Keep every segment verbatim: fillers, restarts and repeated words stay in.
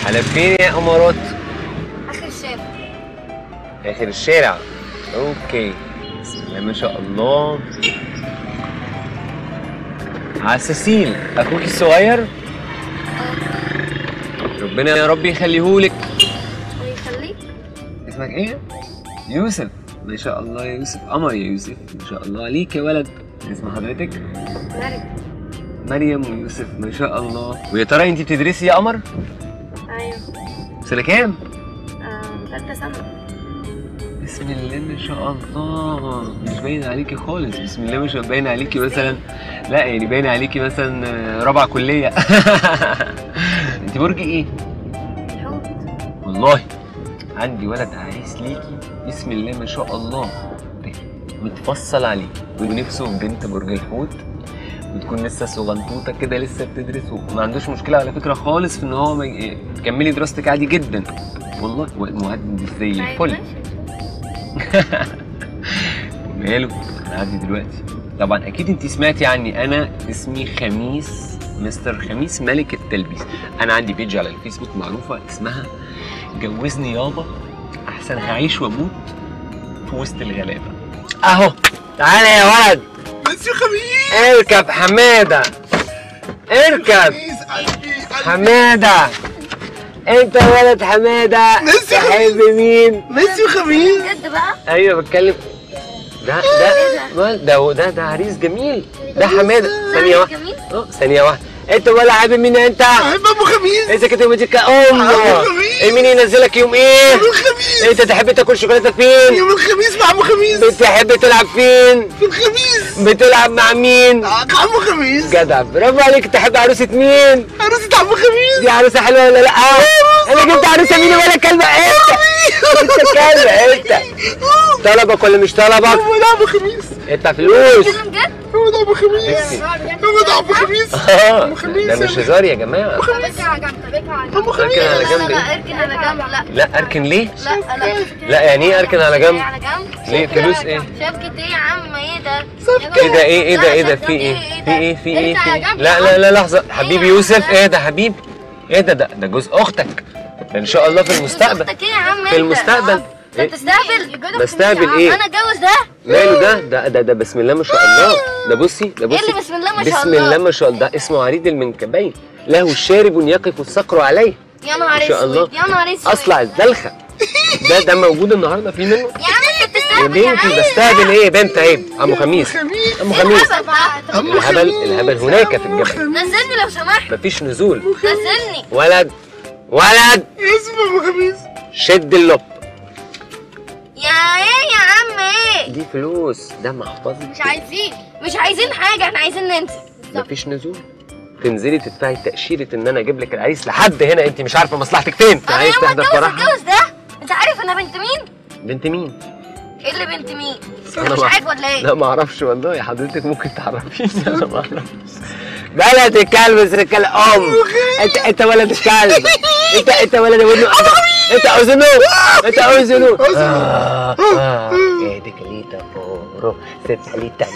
على فين يا امارات؟ اخر الشارع. اخر الشارع. اوكي. بسم الله ما شاء الله. عساسين اخوك الصغير؟ ربنا يا رب يخليهولك. ويخليك. اسمك ايه؟ يوسف. ما شاء الله يا يوسف، قمر يا يوسف، ما شاء الله عليك يا ولد. اسم حضرتك؟ مريم. مريم ويوسف، ما شاء الله. ويا ترى انت بتدرسي يا قمر؟ ايوه. سنة كام؟ آه، ثالثة سنة. بسم الله ما شاء الله، مش باين عليكي خالص. بسم الله ما شاء الله، باين عليكي مثلا، لا يعني باين عليكي مثلا رابعة كلية. انت برج ايه؟ الحوت. والله عندي ولد عريس ليكي بسم الله ما شاء الله، متفصل عليه ونفسه في بنت برج الحوت، وتكون لسه صغنطوطه كده لسه بتدرس، وما عندوش مشكله على فكره خالص في ان هو ما تكملي دراستك عادي جدا والله، مهندس زي الفل. ماله؟ هنعدي دلوقتي. طبعا اكيد انت سمعتي عني، انا اسمي خميس، مستر خميس ملك التلبيس. انا عندي بيج على الفيسبوك معروفه اسمها جوزني يابا احسن هعيش واموت في وسط الغلابه. اهو تعالى يا ولد. مسيو خميس. اركب حماده، اركب حماده. انت ولد حماده تحب مين؟ مسيو خميس. بجد بقى؟ ايوه بتكلم. ده ده ده ده ده عريس جميل، ده حماده. ثانيه واحده اه ثانيه واحده. انت ولا حابب مين انت؟ بحب ابو خميس. انت كده مديك امه. مين ينزلك يوم ايه؟ يوم الخميس. انت تحب تاكل شوكولاته فين؟ يوم الخميس مع ابو خميس. بتحب تلعب فين؟ في الخميس. بتلعب مع مين؟ مع ابو خميس. جدع، برافو عليك. تحب عروسه مين؟ عروسه ابو خميس. دي عروسه حلوه ولا لا؟ انا جبت عروسه مين ولا كلبه؟ انت انت كلبه انت. طلبك ولا مش طلبك؟ هو ده ابو خميس. ادفع فلوس. هو ده ابو خميس. هو ده ابو خميس. اه ده مش هزار يا جماعه. طب اركن على جنب، طب اركن على جنب. ابو خميس. اركن على جنب. لا اركن على جنب. لا لا اركن ليه؟ لا لا لا يعني ايه اركن على جنب؟ على جنب. ليه؟ فلوس ايه؟ شبكة ايه يا عم؟ ايه ده؟ ايه ده؟ ايه ايه ده؟ ايه ده؟ في ايه؟ في ايه؟ في ايه؟ في ايه؟ لا لا لا لحظه حبيبي يوسف. ايه ده حبيب؟ ايه ده؟ ده ده جوز اختك، ده ان شاء الله في المستقبل. اختك ايه يا عم؟ في المستقبل. انت بتستقبل؟ بستقبل ايه؟ انا اتجوز ده؟ ماله ده؟ ده ده ده بسم الله ما شاء الله. ده بصي ده بصي. ايه اللي بسم الله ما شاء بسم الله؟ الله ما شاء الله. ده اسمه عريض المنكبين، له الشارب يقف الصقر عليه. يا نهار ما شاء الله. اسود، يا نهار اسود. اصلع الزلخه. ده ده موجود النهارده في منه. يا عم انت يا بتستقبل يا عم. بنتي بستقبل ايه يا بنت؟ عيب. عمو خميس. عمو خميس. الهبل الهبل هناك في الجبل. نزلني لو سمحت. مفيش نزول. نزلني. ولد ولد اسمه ابو خميس. شد اللب. يا ايه يا عم ايه؟ دي فلوس، ده محفظة. مش عايزين مش عايزين حاجة، احنا عايزين ننزل. مفيش نزول. تنزلي تدفعي تأشيرة ان انا اجيب لك العريس لحد هنا. انت مش عارفة مصلحتك فين؟ انا عايز يوم تحضر اتجوز فرحها؟ اتجوز ده؟ انت عارف انا بنت مين؟ بنت مين؟ ايه اللي بنت مين؟ أنا انت مش ما- عارف ولا ايه؟ لا ما اعرفش والله. حضرتك ممكن تعرفيني. انا ما اعرفش. بلد الكلب رجاله ام. انت انت ولد الكلب. انت انت ولد ابنه. انت اوزنو. انت اوزنو. اه اه ايدك ليتا فورو ستاليتا.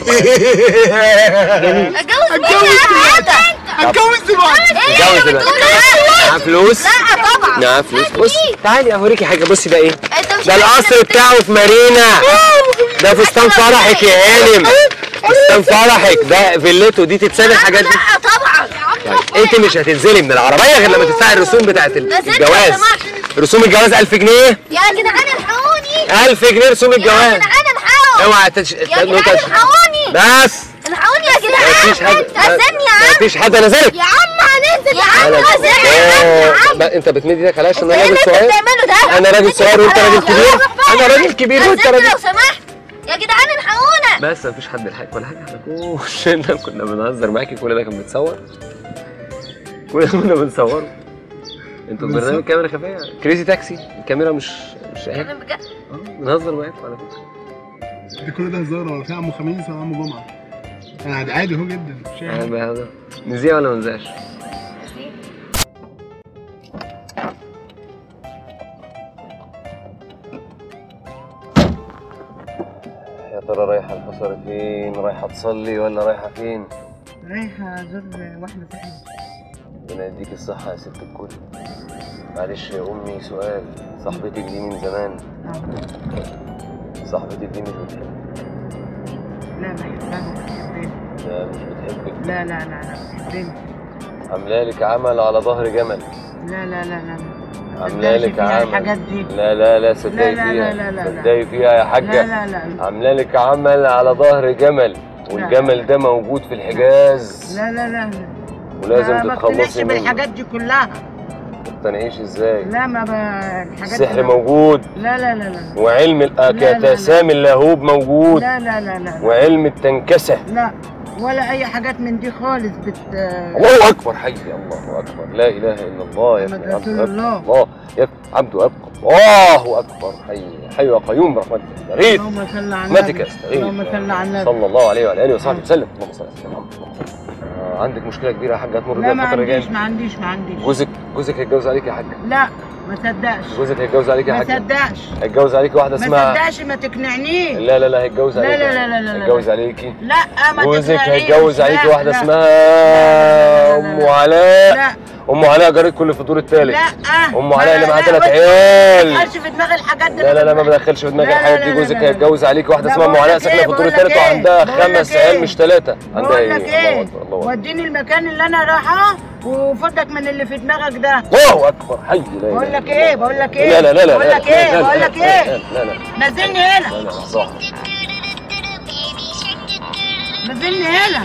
جميل. اتجوز مين يا عم؟ اتجوز دلوقتي. اتجوز دلوقتي. معاه فلوس؟ لا طبعا. معاه فلوس. بص تعالي اوريكي حاجه. بصي ده ايه؟ انت مش ده عارف القصر إنك بتاعه في مارينا. ده فستان فرحك يا هانم. فستان فرحك ده فيلته دي تتساب الحاجات دي. لا طبعا يا عم. انت مش هتنزلي من العربيه غير لما تدفعي الرسوم بتاعت الجواز. رسوم الجواز ألف جنيه. يا جدعان الحقوني. ألف جنيه رسوم يا الجواز. جدعان الحقوني. اوعى تش... يا جدعان الحقوني. بس الحقوني يا جدعان. مفيش حد. نزلني يا عم. مفيش حد نزلك. يا عم هننزل يا عم. انا نزلني يا عم. بقى انت بتمد ايدك عليا عشان انا ايه راجل اللي انت صغير. بتعمله ده؟ انا راجل صغير وانت راجل كبير. انا راجل كبير وانت نزلني راجل. لو سمحت يا جدعان الحقونا. بس مفيش حد يلحقك ولا حاجه. احنا كلنا كنا بنهزر معاكي. كل ده كان بيتصور. كل ده كنا بنصوره. انتوا برنامج كاميرا خفيه كريزي تاكسي. الكاميرا مش مش اهي. انا بجد اه بنهزر معاكم على فكره. ده كل ده هزار ولا في عمو خميس ولا عمو جمعه؟ انا عادي عادي اهو جدا مش انا يعني. بهزر. نذيع ولا ما نذيعش؟ يا ترى رايحه البصره فين؟ رايحه تصلي ولا رايحه فين؟ رايحة أزور واحدة صاحبتي. ربنا يديك الصحه يا ست الكل. معلش يا امي سؤال، صاحبتك دي من زمان؟ صاحبتك دي مش بتحبك؟ لا بحبها بتحبني. لا مش بتحبك. لا لا لا لا بتحبني. عامله لك عمل على ظهر جمل. لا لا لا لا عامله لك عمل. الحاجات دي. لا لا لا صدقي لا فيها. لا لا لا لا صدقي فيها يا حاجه. لا لا لا عامله لك عمل على ظهر جمل، والجمل ده موجود في الحجاز. لا لا لا ولازم ما تتخلصي منه. ما بالحاجات دي كلها. ما تقتنعيش ازاي؟ لا ما ب... الحاجات السحر دي موجود. لا لا لا لا وعلم الأكاتسام اللاهوب موجود. لا لا لا لا وعلم التنكسة. لا ولا أي حاجات من دي خالص بت الله أكبر حي، الله أكبر، لا إله إلا الله يا ابن عبد الله. الله يا ابن عبد أبقى، الله أكبر حي حي وقيوم برحمتك استغيث. اللهم صل على النبي. رحمتك استغيث. اللهم صل على النبي صلى الله عليه وعلى آله وصحبه وسلم. اللهم صل على سيدنا محمد. آه، عندك مشكلة كبيرة يا حاجة هتمر بيها لا ما الفترة الجاية؟ عنديش ما عنديش ما عنديش. جوزك جوزك هيتجوز عليك يا حاجة؟ لا ما صدقش. جوزك هيتجوز عليك يا ما حاجة؟ صدقش. هيتجوز عليك واحدة اسمها ما صدقش ما تقنعنيش. لا لا لا هيتجوز لا عليك. لا لا لا لا لا. هيتجوز عليكي. لا ما جوزك تقنعنيش. هيتجوز عليكي لا، واحدة لا. اسمها لا، لا، لا، أم لا. علاء. لا أم علاء جارتكم اللي في الدور الثالث. لا أم علاء اللي معاها لا، ثلاث لا، عيال. ما تدخلش في دماغي الحاجات دي. لا لا لا ما بدخلش في دماغي لا، لا، الحاجات دي. لا، جوزك لا، لا. هيتجوز عليكي واحدة لا، اسمها أم بقول علاء لك ساكنة إيه، في الدور بقول لك الثالث إيه، وعندها بقول لك خمس عيال إيه. مش ثلاثة. عندها بقول إيه؟ لك الله ايه أكبر الله أكبر. وديني المكان اللي انا رايحاه وفضك من اللي في دماغك ده. الله أكبر حي لا إله بقول إلا لك ايه بقول لك ايه لا لا لا لا بقول لك لا، ايه لا، لا، بقول لك لا، ايه لا لا نزلني هنا لا لا صح. نزلني هنا.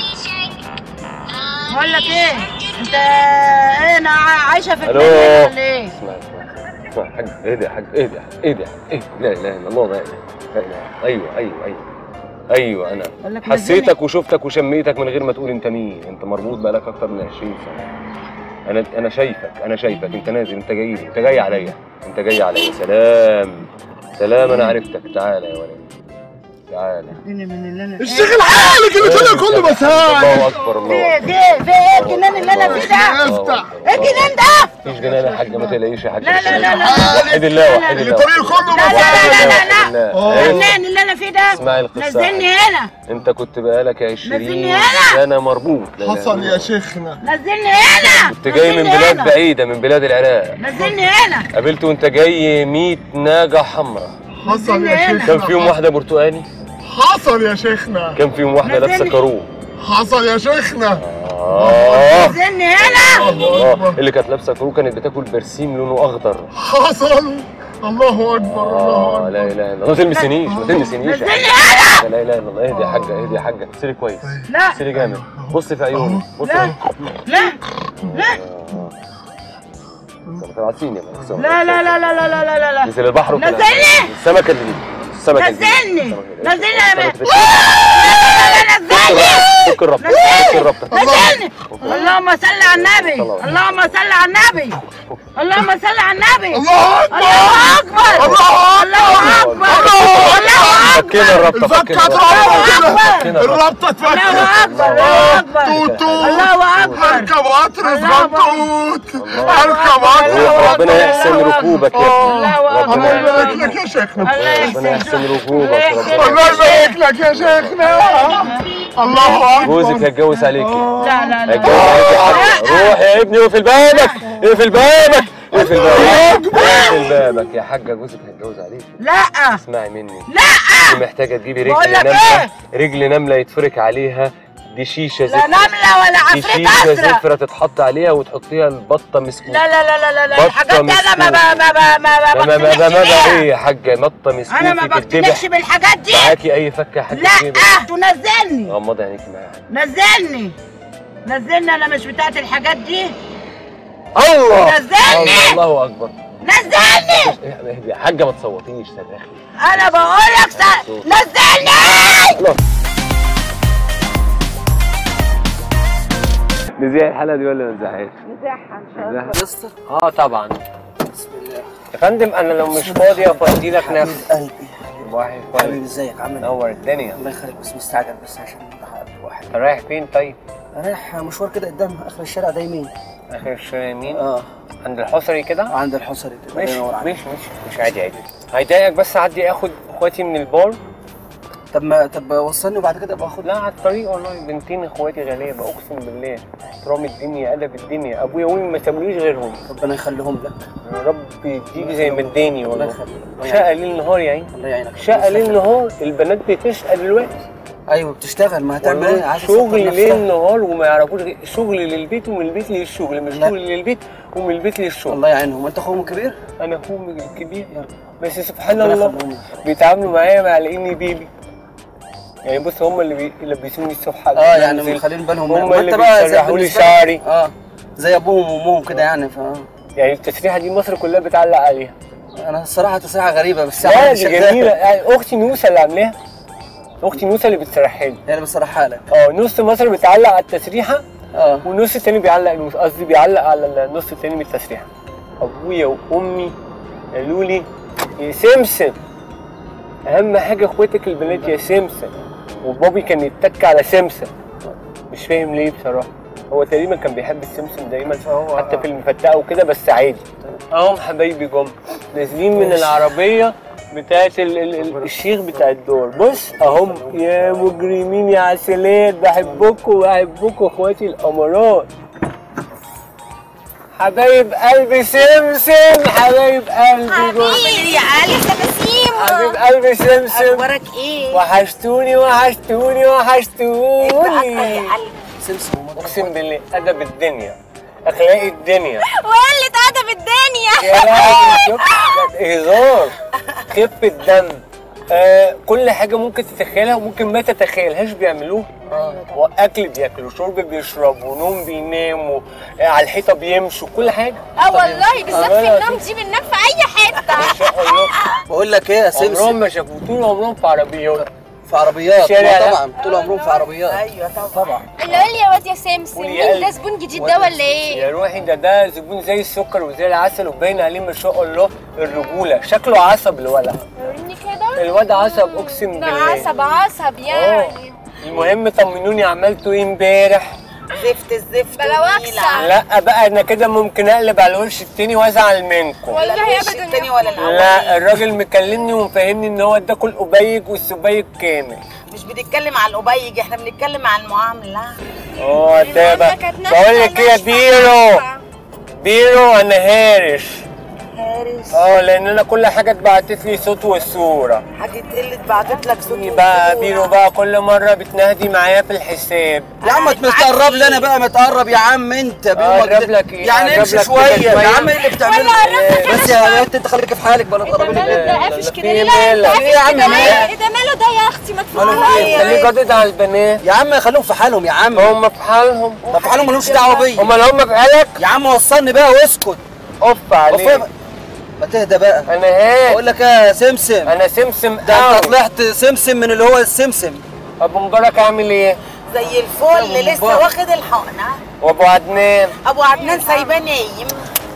بقول لك ايه انت ايه انا عايشه في ألو. الدنيا ولا ايه؟ اسمع اسمع اسمع حاج اهدى يا حاج اهدى اهدى اهدى لا اله الا الله لا اله لا اله. ايوه ايوه ايوه ايوه انا بقول لك حسيتك وشفتك وشميتك من غير ما تقول انت مين. انت مربوط بقالك اكتر من عشرين سنه. انا انا شايفك انا شايفك انت نازل، انت جاي لي، انت جاي عليا، انت جاي عليا. سلام سلام انا عرفتك. تعالى يا ولد تعالى. اديني من اللي انا الشيخ الحالك اللي طلع كله مساعد. الله اكبر الله في اكبر. في في ايه الجنان اللي انا فيه ده؟ افتح. ايه الجنان ده؟ مفيش جنان يا حاجه ما تقلقيش يا حاجه. لا لا لا لا وحد الله وحد اللي الله. طريق كله لا لا لا لا لا لا. الجنان اللي انا فيه ده. اسمعي القصه. نزلني هنا انت كنت بقالك عشرين نزلني هنا. سنه مربوط. لا لا حصل لا. يا شيخنا. نزلني هنا. كنت جاي من نزلني بلاد هنا. بعيده، من بلاد العراق. نزلني هنا. قابلته وانت جاي مية ناقه حمراء. حصل يا شيخنا. كان فيهم واحده برتقاني. حصل يا شيخنا. كان فيهم واحده لابسه نزلني. كاروب. حصل يا شيخنا. اه نزلني هنا. الله. اللي كانت لابسه كاروب كانت بتاكل برسيم لونه اخضر. حصل. الله اكبر الله اه اكبر. لا اله الا الله. ما تلمسنيش ما تلمسنيش يا نزلني حاجة. لا اله الا الله. اهدي يا حاجه اهدي يا حاجه. بصي كويس. لا بصي جامد. بصي في عيوني. بصي. لا لا لا عارفين يا مان. لا لا لا لا لا لا لا لا نزل البحر وكده. نزلني. السمكه اللي السمكه اللي نزلني نزلني يا مان. نزلني. نزلني فك الربطه فك الربطه. نزلني. اللهم صل على النبي. اللهم صل على النبي. اللهم صل على النبي. الله اكبر. الله اكبر. الله اكبر. الله اكبر. فكينا الربطه فكينا الربطه الربطه. الربطه اتفكت. الله اكبر. الله اكبر. توت توت. الله اكبر. اركب قطر الله أكبر. اسبنتوت. الله اركب الله قطر. ربنا يحسن ركوبك يا ابني. الله أكبر. الله ربنا يبارك لك يا شيخنا. الله ربنا يحسن يحسن ركوبك. ربنا الله يبارك لك يا شيخنا. الله اكبر. جوزك هيتجوز عليكي. لا لا لا هيتجوز عليكي يا حاجة. روح يا ابني اقفل بابك اقفل بابك اقفل بابك اقفل بابك يا حاجه. جوزك هيتجوز عليكي. لا اسمعي مني. لا انت محتاجه تجيبي رجل بقول لك نمله. رجل نمله يتفرك عليها. دي شيشه لا زفره. نملة ولا دي عفريت شيشه ازرق. زفره تتحط عليها وتحطيها البطه مسكوكه. لا لا لا لا لا لا بطة الحاجات دي انا ما مسكوكة. ما ما ما ما ما ما ما بقتنعش ما بيها. ايه يا حاجه نطه مسكوكه انا ما بقتنعش بالحاجات دي. معاكي اي فكه يا حاجه؟ لا تنزلني. غمضي عينيكي معايا. نزلني نزلني انا مش بتاعت الحاجات دي. الله نزلني. الله اكبر. نزلني. اهدي يا حاجه ما تصوتيش صرخي. انا بقول لك س- نزلني. نزيع الحلقه دي ولا ما نزعهاش؟ نزاحها ان شاء الله. يسطا اه طبعا. بسم الله. يا فندم انا لو مش فاضي افضي لك نفسي. قلبي واحد حبيبي كويس. ازيك عامل ايه؟ نور الدنيا. الله يخليك بس مستعجل بس عشان قبل واحد. رايح فين طيب؟ رايح مشوار كده قدام اخر الشارع ده يمين. اخر الشارع يمين؟ اه عند الحصري كده؟ عند الحصري كده. ماشي ماشي مش عادي عادي. هيضايقك بس اعدي اخد اخواتي من البار. طب ما طب وصلني وبعد كده ابقى اخد. لا على الطريق والله، بنتين اخواتي غلابه اقسم بالله، احترام الدنيا ادب الدنيا، ابويا وامي ما سابوليش غيرهم. ربنا يخليهم لك. يا رب تيجي زي ما اداني الله والله. يخليك. شقه ليل نهار يا عيني، الله يعينك. شقه ليل نهار، البنات بتشقى دلوقتي. ايوه بتشتغل، ما هتعمل ايه؟ عايزه شغل تسطر ليل نفسها. نهار وما يعرفوش غير شغل للبيت ومن البيت للشغل، مش لا. شغل للبيت ومن البيت للشغل. الله يعينهم. انت اخوهم الكبير؟ انا اخوهم الكبير بس سبحان ربنا الله يخليهم لك. بيتعاملوا معايا على اني بيبي. يعني بص هم اللي بي- يلبسوني الصبح على اه يعني المنزل. مخلين بالهم. هم ما اللي انت بقى زي بيسرحوا لي بالنسبة لك- شعري. اه زي ابوهم وامهم كده يعني. ف يعني التسريحه دي مصر كلها بتعلق عليها. انا الصراحه تسريحه غريبه بس لا عادي دي شغالة. جميله، يعني اختي نوسه اللي عاملاها. اختي نوسه اللي بتسرحها لي. هي اللي بصراحه لك. اه نص مصر بتعلق على التسريحه اه والنص التاني بيعلق نوس، قصدي بيعلق على النص التاني من التسريحه. ابويا وامي قالوا لي يا سمسم اهم حاجه اخواتك البنات يا سمسم، وبابي كان يتك على سمسم. مش فاهم ليه بصراحه، هو تقريبا كان بيحب السمسم دايما حتى في المفتقه وكده، بس عادي. اهم حبايبي جم نازلين من العربيه بتاعت ال ال ال الشيخ بتاع الدور. بص اهم يا مجرمين يا عسلات، بحبكم بحبكم اخواتي الامارات، حبايب قلبي سمسم، حبايب قلبي جم. حبيبي يا علي سمسيم، حبيب قلبي سمسم، اخبارك ايه؟ وحشتوني وحشتوني وحشتوني. يا علي سمسم ومضرب. اقسم بالله ادب الدنيا، اخلاق الدنيا. وقلة ادب الدنيا. يا لهوي شوف هزار، خفة دم، آه كل حاجة ممكن تتخيلها وممكن ما تتخيلهاش بيعملوه. واكل بياكلوا، شرب بيشربوا، نوم بيناموا، آه على الحيطة بيمشوا، كل حاجة. اه والله بالذات آه، في النوم دي بننام في اي حته. ما شاء الله. بقول لك ايه يا عمرهم سمسم؟ ما شافوه، طول عمرهم في عربيات. في عربيات. شارع ما لا. طبعا طول عمرهم في عربيات. ايوه طبعا. طبعا. اللي قال لي يا واد يا سمسم، قولي يا مين قلبي. ده زبون جديد ده ولا ايه؟ يا روحي ده ده زبون زي السكر وزي العسل، وباين عليه ما شاء الله الرجولة، شكله عصب الولد. وريني كده. الواد عصب اقسم ده بالله. عصب عصب يعني. المهم طمنوني عملتوا ايه امبارح؟ زفت الزفت بلا ونيلة. وكسة. لا بقى انا كده ممكن اقلب على الوش التاني وازعل منكم. والله لا الوش ابدا التاني يا ولا الاول. لا الراجل مكلمني ومفهمني ان هو اداكوا القبيج والسبيج كامل. مش بنتكلم على القبيج، احنا بنتكلم على المعامله. اه ده بقى كانت ناشفة بقول لك ايه يا ناشفة بيرو، ناشفة. بيرو انا هارش. هارس اه لان انا كل حاجه اتبعتت لي صوت والصوره. حاجه قله بعتت لك صوت بقى وصورة. بيرو بقى كل مره بتنهدي معايا في الحساب. يا عم ما تقرب لي انا بقى، ما تقرب يا عم انت. أقرب لك إيه؟ يعني أقرب امشي لك شويه كده يا شوية. عم. ايه اللي بتعمله؟ ولا قربت بس يا بنت انت خليك في حالك بلا تقربي ده ماله لي. ده لا، قافش لا، كده في ليه؟ لا مالك؟ قافش في ايه يا عم كده ليه؟ مالك؟ ايه ده ماله ده يا اختي؟ ما ماله تفهمي. في ايه؟ خليك جدد على البنات. يا عم خليهم في حالهم يا عم. هم في حالهم. طب في حالهم مالهمش دعوه بيا. امال هم في حالك؟ يا عم وصلني بقى واسكت. اوف عليك. وفي- ما تهدى بقى. انا هاد. بقول لك ايه يا سمسم؟ انا سمسم ده قوي. انت طلعت سمسم من اللي هو السمسم. ابو مبارك عامل ايه؟ زي الفل لسه مبارك. واخد الحقنه. وابو عدنان؟ ابو عدنان سايباه نايم.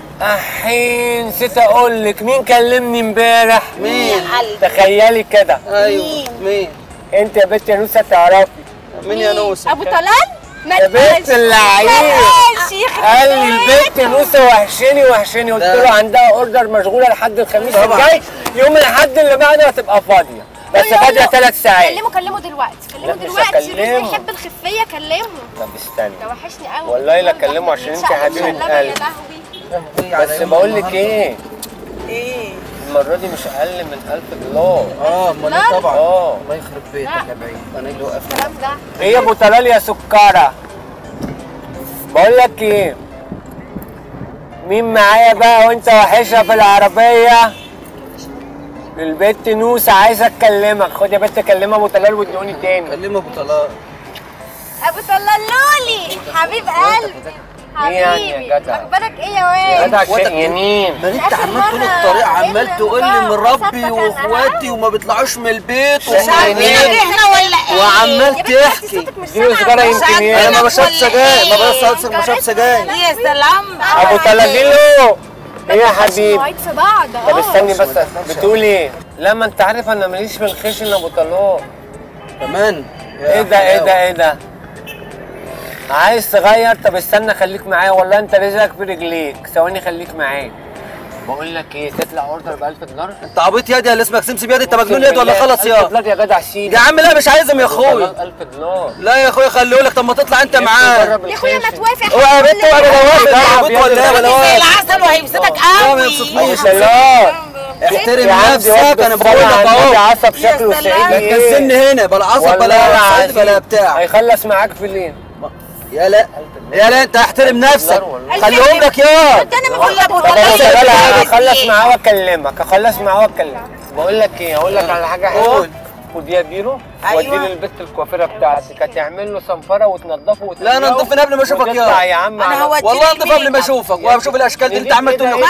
احين نسيت اقول لك مين كلمني امبارح. مين؟ يا قلبي. تخيلي كده. ايوه مين؟ مين؟ انت يا بنت يا نوسه تعرفي. مين يا نوسه؟ ابو طلال؟ ما يا بنت اللعيب. قال لي البنت نوسه وحشاني وحشاني، قلت ده. له عندها اوردر مشغوله لحد الخميس طبعا. الجاي، يوم الاحد اللي بعده هتبقى فاضيه، بس فاضيه ثلاث ساعات. كلمه كلمه دلوقتي، لا، كلمه مش دلوقتي. هكلمه. الرزق يحب الخفيه، كلمه. طب استني ده وحشني قوي والله لا اكلمه عشان انت حبيبه يا قلبي. لهوي. بس بقول لك ايه، ايه؟ المره دي مش اقل من ألف دولار. اه امال ايه طبعا. اه الله يخرب بيتك يا بعيد. انا اللي وقفت. الكلام ده ايه يا ابو طلال يا سكره؟ بقول لك ايه، مين معايا بقى وانت وحشها في العربيه؟ البت نوسه عايزه اتكلمك. خد يا بت كلمها ابو طلال وادوني تاني. كلمه ابو طلال. ابو طلال لولي حبيب قلبي. ايه يعني يا جدع؟ اخبارك ايه يا واد؟ جدع شقيانين. ما انت عمال طول الطريق عمال تقول لي مربي واخواتي وما بيطلعوش من البيت ومش عارف عارفين ايه احنا ولا ايه؟ وعمال يا بنت انت تحكي. صوتك مش دي سجارة سامعة. يمكن مش ايه؟ انا ما بشرب ولا سجاير، ما ايه؟ بشرب ما بشرب سجاير. يا سلام. ابو طلال له ايه يا حبيبي؟ مواعيد في بعض. طب اه استني بس، بتقول ايه؟ لا ما انت عارف انا ماليش في الخشن يا ابو طلال. كمان ايه ده ايه ده ايه ده؟ عايز تغير؟ طب استنى خليك معايا، والله انت رزقك في رجليك، ثواني خليك معايا. بقول لك ايه، تطلع اوردر ب ألف دولار؟ انت عبيط يا دي اللي اسمك سمسم يا دي، انت مجنون يا دي ولا خلص يا؟ ألف دولار يا جدع شيل يا عم لا مش عايزهم يا اخويا. ألف دولار لا يا اخويا خليهولك، طب ما تطلع انت معاه. يا اخويا ما توافق. اوعى يا بنت وانا بوافق. عبيط ولا ايه؟ ولا زي واقف؟ العسل وهيبسطك لا ما قوي. يبسطنيش. دولار احترم نفسك، انا بقول لك اهو. عصب شكله يا سعيد لا تنزلني هنا بلا عصب بلا صيد بلا بتاع. هيخلص معاك في الليل. يا لا يا لا انت احترم نفسك، خليهم لك يا. انت انا بقول لك هخلص معاه واكلمك، هخلص معاه واكلمك. بقول لك ايه، اقول لك على حاجه حلوه. خد يا اديله ودي للبت الكوافيره بتاعتك، هتعمل له صنفره وتنضفه وتنضفه. لا انا انضف من قبل ما اشوفك يا يا عم. انا هوديك والله انضف قبل ما اشوفك واشوف الاشكال اللي انت عمال تقول لي.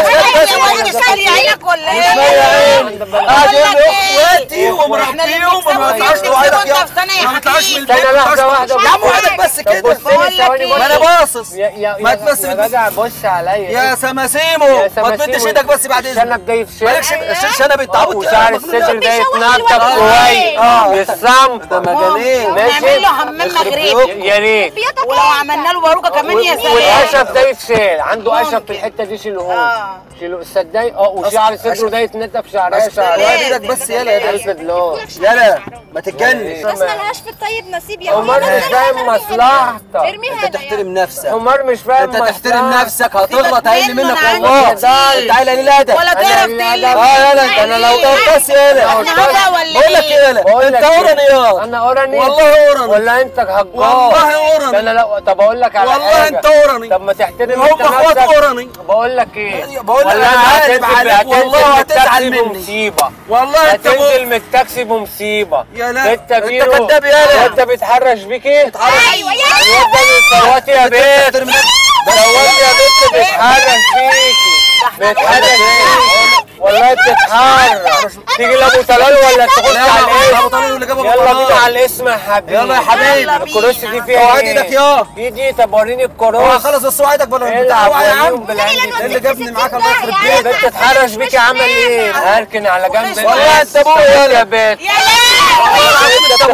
انا مش خالي عينك ولا ايه؟ قاعد يقول لي اخواتي ومربيهم وما يطلعوش له عينك يا. ما يطلعوش من البيت. استنى لحظه واحده يا عم وعدك بس كده. ما انا باصص. ما تبص يا جدع بص عليا يا سماسيمو، ما تمدش ايدك بس بعد اذنك. شنب جاي في مالكش شنب انت عبط. وشعر الصدر ده يتنطط كويس. اه بالصمت ده مجانين. نعمل له حمام مغربي يا ريت. ولو عملنا له باروكه كمان يا سلام. والقشف ده يتشال، عنده قشف في الحته دي شيلوه. شيلوه الصدايق اه، وشعر صدره ده يتنطط في شعرها شعرها. ايدك بس يلا يا ألف دولار. يلا ما تتجنش. بس ملهاش في الطيب نصيب يا عمر مش فاهم مصلحتك. ارميها انت تحترم نفسك. عمر مش فاهم انت تحترم نفسك، هتغلط هيقل منك منه والله. أنا عندي. تعالى ليه لا ده؟ ولا تعرف تقلب. اه يلا انت انا لو طرطس يلا. احنا هبا ولا بقول لك ايه؟ يلا انت اورني يا. انا اورني والله اورني. ولا انت هجار؟ والله اورني. ده انا لو طب اقول لك على والله حاجه. انت اورني. طب ما تحترم هم انت اخوات نفسك. اورني. بقول لك ايه، بقول لك ولا انا انت عارف هتنزل عليك والله هتنزل هتزعل بالتاكسي مني. بمصيبه. والله انت هتنزل من التاكسي بمصيبه. يا لا انت انت بيرو كداب يالا. انت بيتحرش بيك ايه؟ ايوه يا الواد ده بيصوتي يا بنت. صوتي يا بنت بيتحرش بيكي. بيتحرش بيكي والله بتتحرش. تيجي لابو طلال ولا تخش على الاسم؟ يلا بينا على الاسم يا حبيبي. يلا يا حبيبي. الكراسي دي فيها اوعى ايه؟ ايدك يا. دي دي طب وريني الكراسي. اوعى خلص بس اوعى ايدك بلا العب اوعى يا وريهم عم. بالعين ايه دي. اللي جابني معاك الله يخرب بيتك؟ بنت اتحرش بيكي عمل ايه؟ هركن على جنب. والله انت ابويا يا بنت. يا لا انت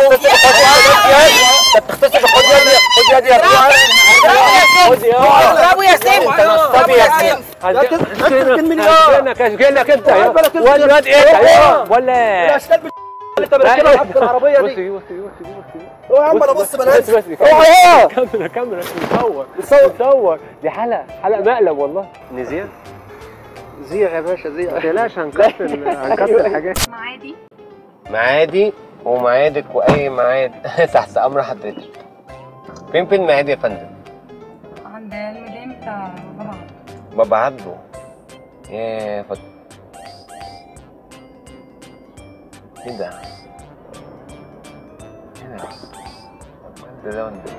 بتغتصب. خد يدي خد يدي يا ابني. خد يا برافو يا سيف. انت نصاب يا سيف. هسجنك هسجنك انت ولا الواد ايه ولا انت مركبها في العربيه دي. بصي بصي بصي بصي اوعى يا عم انا بص بلا بس بس اوعى. كاميرا كاميرا بنصور بنصور دي حلقه حلقه مقلب والله. نزيع زيع يا باشا زيع. ما تقلقش هنكسر هنكسر حاجات. معادي معادي ومعادك واي معاد تحت امر حضرتك. فين فين المعادي يا فندم؟ عند المدام بتاع بابا. بابا عبده. يا فت ايه ده؟ ايه ده؟ ده ده ولا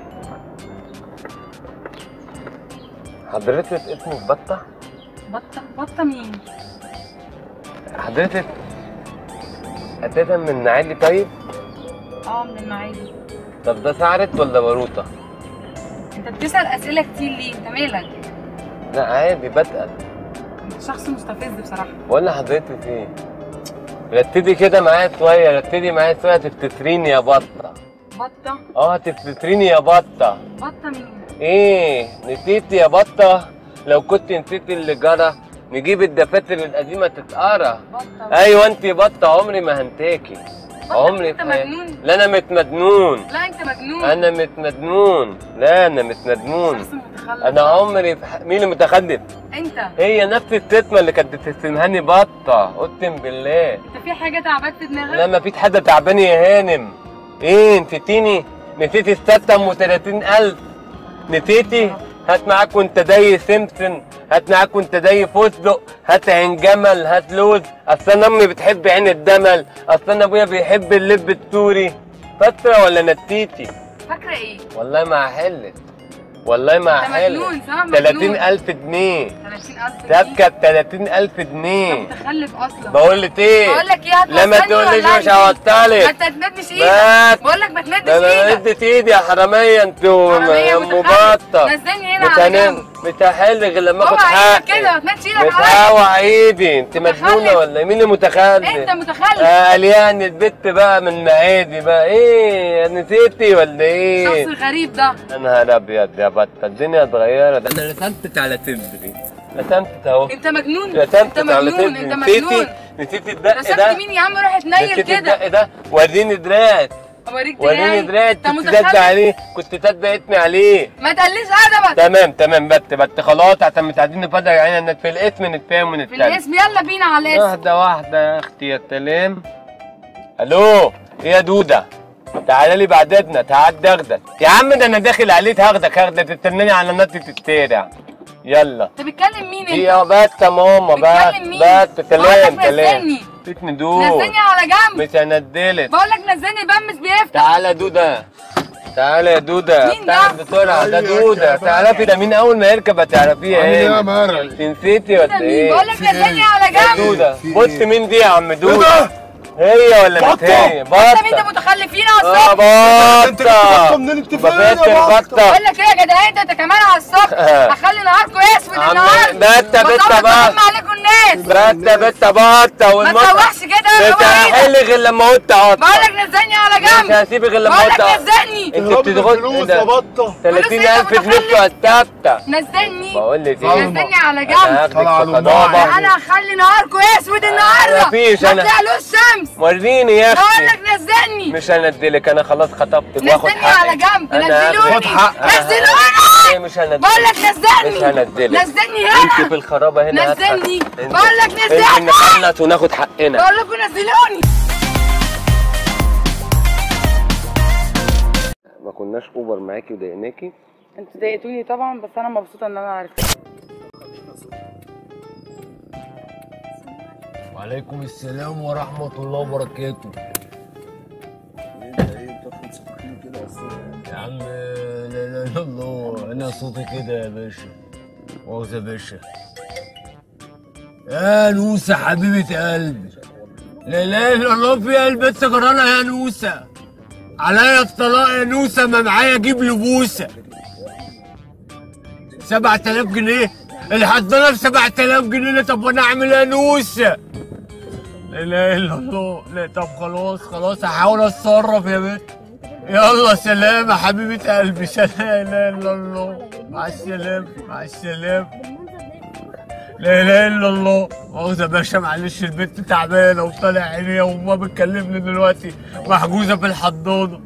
حضرتك اسمك بطة؟ بطة بطة مين؟ حضرتك أساسا من معادي طيب؟ اه من المعادي. طب ده سعرت ولا باروتة؟ انت بتسأل أسئلة كتير ليه؟ انت مالك؟ لا عادي بتقل. انت شخص مستفز بصراحة. بقول لحضرتك ايه؟ رتدي كده معايا شوية، رتدي معايا شوية تفتتريني يا بطة. بطة؟ اه تفتتريني يا بطة. بطة مين؟ ايه نسيتي يا بطة؟ لو كنت نسيتي اللي جرى نجيب الدفاتر القديمة تتقرا. بطة. ايوه انت بطة عمري ما هنتاكي. عمري انت مجنون؟ لا انا متمجنون. لا انت مجنون. انا متمجنون. لا انا متمجنون. شخص متخلف. انا عمري في ح... مين اللي متخلف؟ انت. هي نفس التتمة اللي كانت بتتسمهاني بطة اقسم بالله. انت في حاجة تعباك في دماغك؟ لا ما فيش حد تعبان يا هانم. ايه نسيتيني؟ نسيتي الستة وتلاتين ألف؟ نسيتي؟ هات معاك وانت داي سمسم، هات معاك وانت داي فستق، هات عين جمل، هات لوز، اصل انا امي بتحب عين الدمل، اصل انا ابويا بيحب اللب السوري. فاكرة ولا نسيتي؟ فاكرة ايه؟ والله ما هحلت. والله ما انت هحلت. مجنون صح؟ مجنون. تلاتين ألف جنيه. تلاتين ألف جنيه؟ تبكى ب تلاتين ألف جنيه. انت متخلف اصلا. بقول لك ايه؟ بقول لك ايه؟ لا ما تقوليش مش هوطلك. ما انت تمدش ايدك. مات. بقول لك ما تمدش ده انا ايدك. مدت ايدي يا حراميه انتوا يا ام بطه. نزلني هنا على جنب. متهل غير لما اخد اوعى حقي. ايدك كده ما تمدش ايدك عليا. متهوع ايدي. انت مجنونه ولا مين اللي متخلف؟ انت متخلف. قال يعني البت بقى من معادي بقى ايه نسيتي ولا ايه؟ الشخص الغريب ده. يا نهار ابيض يا بطه الدنيا اتغيرت. انا رسمتك على صدري. رسمت اهو. انت مجنون، رسمت انت مجنون، على انت صدري. مجنون. نسيتي الدق ده؟ رسمت مين يا عم؟ روح اتنيل نسيتي الدق كده. ده؟ وريني دراعك، اوريك وريني دراعك. انت كنت متخلف. تتبع عليه، كنت تتبع اسمي عليه. ما تقليش ادبك. تمام تمام بت بت خلاص، عشان مش عايزين نفضل عيننا في الاسم نتفاهم في ونتكلم. الاسم يلا بينا على الاسم. واحدة واحدة يا اختي يا سلام. الو ايه يا دودة؟ تعالى لي بعد اذنك، تعال اخدك. يا عم ده انا داخل عليك هاخدك هاخدك، تستناني على نطة الشارع. يلا. انت بتكلم مين انت؟ يا بس يا ماما بس بتكلم مين؟ بس سلام بقولك سلام. نزلني. فتني دود. نزلني على جنب. مش هندلك. بقول لك نزلني بمس بيفتح. تعالى يا دودة، تعالى يا دودة. مين ده؟ تعالى بسرعة، ده دودة. تعرفي ده مين أول ما يركب هتعرفيها عامل ايه ايه؟ يا مرعي؟ نسيتي ولا ايه؟ بقول لك نزلني على يا جنب. دودة في بص إيه؟ مين دي يا عم ايه دودة؟ ده؟ هي ولا مش بطة؟ هي؟ انت مين ده بطة. متخلفين اه اصلا؟ بطة. انت جبت بطة منين؟ انت فين يا بفكر بطة؟ بطة. بقول لك ايه يا جدعان، انت انت كمان على الصبح هخلي نهاركم اسود عم النهارده. بت بت بقى. بصمم عليكم الناس. بت بت بطة ما والمطة تسوحش كده مش يا بابا. هحل غير لما قلت بقول اقطع. لك نزلني على مش جنب. هسيبك غير لما بقول قلت لك اقطع. نزلني. انت رب بتضغط الفلوس يا بطة. ثلاثين فلوس ألف ايه جنيه بتوع الثابتة. نزلني. بقول لك ظلمة. ايه؟ نزلني على انا جنب. هاخدك طلع في على قضابة. الماء. انا هخلي نهاركم اسود النهارده. مفيش ما انا. تطلعلوش شمس. وريني يا بقول اختي. لك نزلني. مش هندلك، انا خلاص خطبتك واخد نزلني حقي. على جنب. أنا نزلوني. هاخد حقي. نزلوني. ايه مش هندلك. بقول لك نزلني. مش هندلك. نزلني انت هنا. في الخرابة هنا هضحك. نزلني. انت- بقول لك انت نزلني. نخلص وناخد حقنا. بقول لكم نزلوني. ما كناش اوبر معاكي وضايقناكي. انتوا ضايقتوني طبعا، بس انا مبسوطه ان انا عرفت. وعليكم السلام ورحمة الله وبركاته. يا عم لا لا لا الله، أنا صوتي كده يا باشا. مؤاخذة يا باشا. يا نوسة حبيبة قلبي. لا لا الا الله، في قلبي سكرانة يا نوسة. عليا الطلاق يا نوسة، ما معايا اجيب له بوسة. سبعة آلاف جنيه؟ الحضانة ب سبعة آلاف جنيه. طب وانا اعمل ايه يا نوسة؟ لا اله الا الله. لا طب خلاص خلاص هحاول اتصرف يا بنت. يلا سلام يا حبيبة قلبي. سلام. لا اله الا الله. مع السلامة مع السلامة. لا اله الا الله. مؤاخذة يا باشا معلش، البنت تعبانة وطالع عينيها وامها بتكلمني دلوقتي محجوزة في الحضانة.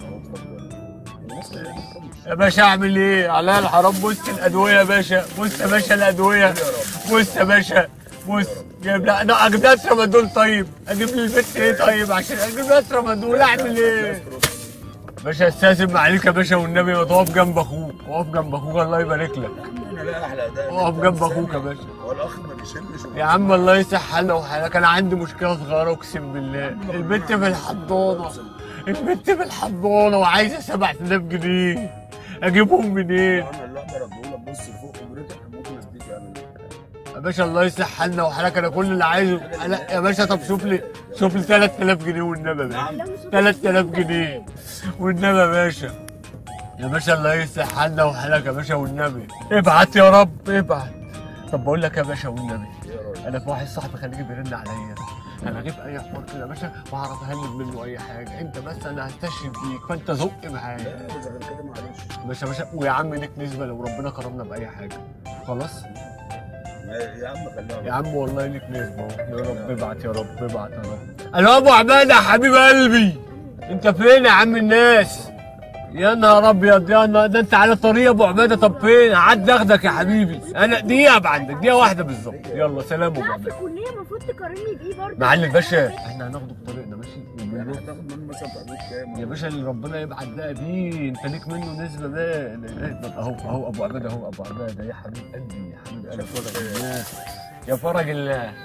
يا باشا اعمل ايه؟ عليا الحرام. بص الادوية يا باشا، بص يا باشا الادوية، بص يا باشا بص. جايب لا انا اجيب لها ترامادول. طيب اجيب لي البنت ايه طيب عشان اجيب لها ترامادول؟ اعمل ايه؟ باشا استاذن عليك يا باشا والنبي، ما تقف جنب اخوك، اقف جنب اخوك الله يبارك لك. اقف جنب اخوك يا باشا. هو الاخ ما بيشمش. يا عم الله يصح حالنا وحالك. انا عندي مشكله صغيره اقسم بالله. البنت في الحضانه، البنت في الحضانه وعايزه سبعة آلاف جنيه. اجيبهم منين؟ انا اللي اقدر اديهولك. بص فوق قدرتك ممكن اديك يعني. يا باشا الله يصح حالنا وحالك. انا كل اللي عايزه لا يا باشا. طب شوف لي شوف لي ثلاثة آلاف جنيه والنبي يا باشا. ثلاثة آلاف جنيه والنبي يا باشا. يا باشا الله يصح حالنا وحالك يا باشا والنبي. ابعت يا رب ابعت. طب بقول لك يا باشا والنبي، انا في واحد صاحبي خليجي بيرن عليا. انا اجيب اي حوار كده يا باشا واعرف اهلب منه اي حاجه. انت بس انا هستشهد بيك فانت زق معايا. يا باشا باشا ويا عم ليك نسبه لو ربنا كرمنا باي حاجه. خلاص يا عم خليها. يا عم والله ليك نسبه. يا رب ابعت يا رب ابعت يا رب. الو ابو عباده يا حبيب قلبي، انت فين يا عم الناس؟ يا نهار ابيض يا نهار، ده انت على طريق ابو عباده. طب فين؟ عدى اخدك يا حبيبي. انا دقيقه ابقى عندك، دقيقه واحده بالظبط. يلا سلام ابو عباده. في الكليه المفروض تقارني بيه برضه. معلم باشا احنا هناخده في طريقنا ماشي. وبالله هتاخد منه مثلا في حدود كام؟ يا باشا اللي ربنا يبعت بقى بيه، انت ليك منه نسبه بقى. اهو اهو ابو عباده اهو ابو عباده يا حبيب قلبي يا حبيب قلبي. فرج الله يا فرج الله.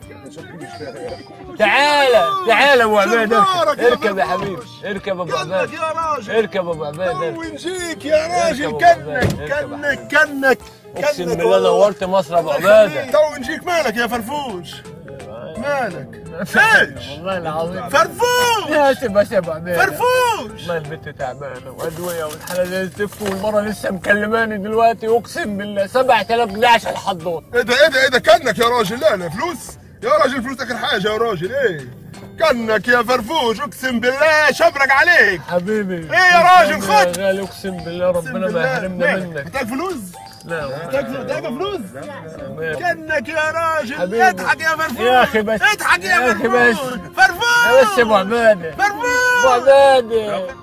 تعالى تعالى ابو عباده اركب, اركب يا حبيبي. اركب ابو عباده يا راجل. اركب ابو عباده. ونجيك يا راجل. اركب كنك اركب كنك كنك اقسم كنك بالله نورت مصر ابو عباده. تو نجيك. مالك يا فرفوش؟ مالك؟ ايش؟ والله العظيم فرفوش. يا سيب بس يا ابو عباده. فرفوش. والله البنت تعبانه وادويه والحاله زفت والمره لسه مكلماني دلوقتي اقسم بالله سبعة آلاف جنيه عشان الحضان. ايه ده ايه ده ايه ده كنك يا راجل. لا لا فلوس يا راجل، فلوس اخر حاجه يا راجل. ايه كنك يا فرفوش اقسم بالله شبرك عليك حبيبي. ايه يا راجل خد. يا غالي اقسم بالله ربنا ما يحرمنا منك. محتاج فلوس؟ لا محتاج فلوس؟ كانك يا راجل حبيبي. اضحك يا فرفوش يا اخي بس اضحك يا يا اخي فرفوش بس فرفوش بس يا ابو عباده فرفوش ابو عباده ايه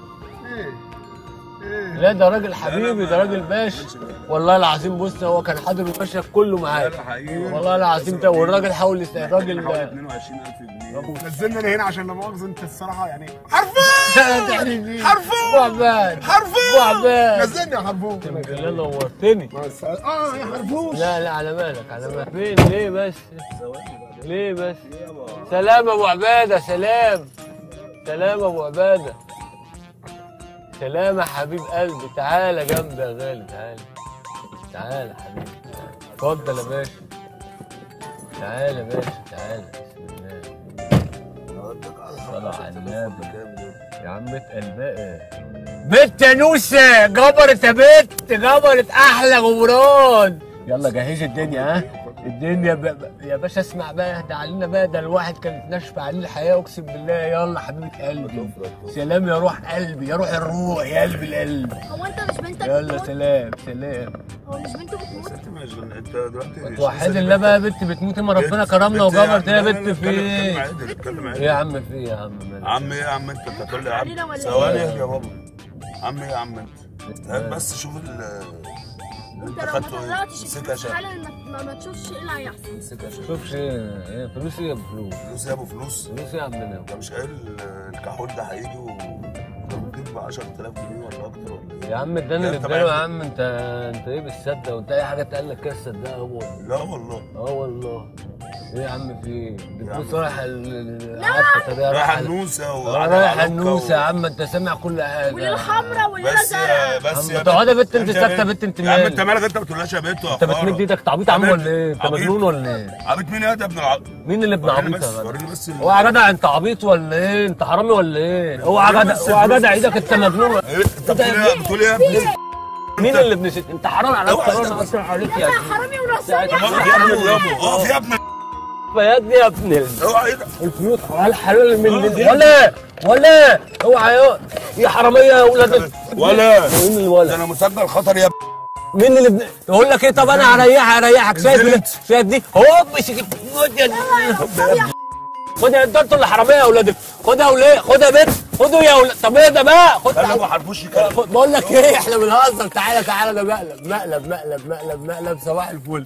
لا ده راجل حبيبي، ده راجل باشا والله العظيم. بص هو كان حاضر المشهد كله معايا والله العظيم ده، والراجل حاول يست- الراجل اتنين وعشرين ألف جنيه نزلنا انا هنا عشان لا مؤاخذه انت الصراحه يعني حرفوش حرفوش ابو عباد حرفوش ابو عباد نزلني يا حرفوش لا نورتني. اه يا حرفوش لا لا على مالك على مالك. فين ليه بس؟ ليه بس؟ سلام يا ابو عباده، سلام سلام يا ابو عباده، سلام يا حبيب قلبي. تعالى جنبي يا غالي، تعالى تعالى يا حبيبي، اتفضل يا باشا، تعالى يا باشا، تعالى. بسم الله صلاة على النبي يا عم. اتقل بقى. بنت يا نوسه جبرت يا بنت، جبرت احلى غمران. يلا جهزي الدنيا ها، الدنيا ب... ب... يا باشا اسمع بقى، اهدى علينا بقى، ده الواحد كانت ناشفه عليه الحياه اقسم بالله. يلا حبيبه قلبي، سلام يا روح قلبي، يا روح الروح، يا قلب القلب. هو انت مش بنتك يلا بتموت؟ سلام سلام. هو مش بنته بتموت؟ انت دلوقتي وحيد الله بقى بنت بتموت، ما ربنا كرمنا وجبرت يا بنت. في ايه؟ ايه يا عم في ايه يا عم؟ عم ايه يا عم انت بتقول لي يا عم ثواني يا بابا. عم ايه يا عم انت؟ هات بس شوف ال انت لو ما طلعتش الفلوس حالا ما, ما تشوفش ايه اللي هيحصل. شوفش ايه فلوس، ايه يا ابو فلوس؟ فلوس يا ابو فلوس؟ فلوس يا عمنا. انت مش قايل الكحول ده هيجي وممكن ب عشرة آلاف جنيه ولا اكتر ولا ايه؟ يا عم اداني اللي اداله يا عم. انت انت ايه بتصدق؟ وانت اي حاجه اتقال لك كده تصدقها؟ هو لا والله. اه والله. ايه يا عم في ايه؟ بتبص رايح العفه طريقه رايح النوسه رايح النوسه يا عم. انت سامع كل حاجه. وليه الحمراء وليه بس يا بس يا تقعد يا بنت انت ساكته بنت. انت يا عم انت مالك؟ انت ما بتقولهاش يا بنت. انت بتمد ايدك؟ انت عبيط يا عم ولا ايه؟ انت مجنون ولا ايه؟ عبيط مين يا ابن العبيط؟ مين اللي ابن عبيط يا وريني بس. اوعى يا جدع، انت عبيط ولا ايه؟ انت حرامي ولا ايه؟ اوعى يا جدع، اوعى يا جدع ايدك، انت مجنون. انت بتقول ايه؟ بتقول ايه يا ابني؟ مين اللي ابن ست؟ انت حرام عليك، حرام اصلا عليك يا حرامي ونصاب اه في يا ابني يا ابني يا ابني اوعى ايه ده؟ الفلوس حلال من دي ولا ولا اوعى يا يا حراميه يا ولاد ولا مين اللي ولا؟ انا مسجل خطر يا ابني. مين اللي ابن... يقول لك ايه؟ طب انا هريحك هريحك. شايف شايف دي؟ هوب خد يا خد يا انتوا اللي حراميه يا ولاد. خدها يا ولاد، خدها يا بنت، خدوا يا ولاد. طب ايه ده بقى؟ خد انا ما حرفوش كده. بقول لك ايه، احنا بنهزر. تعالى تعالى، ده مقلب مقلب مقلب مقلب مقلب. صباح الفل.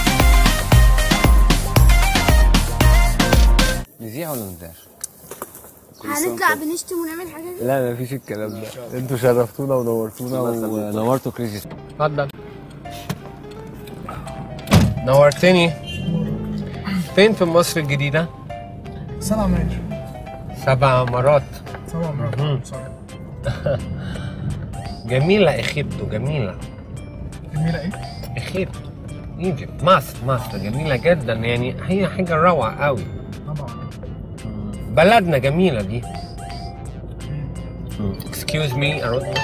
نذيع ولا نذيعش؟ هنطلع بنشتم ونعمل حاجات. لا مفيش الكلام ده. انتوا شرفتونا ونورتونا ونورتوا كريزي. اتفضل. نورتني. فين في مصر الجديدة؟ سبع مرات. سبع مرات. سبع مرات صح. جميلة اخيبتو، جميلة. جميلة ايه؟ اخيبتو ايجيبت، مصر مصر جميلة جدا، يعني هي حاجة روعة قوي. طبعا. بلدنا جميلة دي. اكسكيوز مي ارد.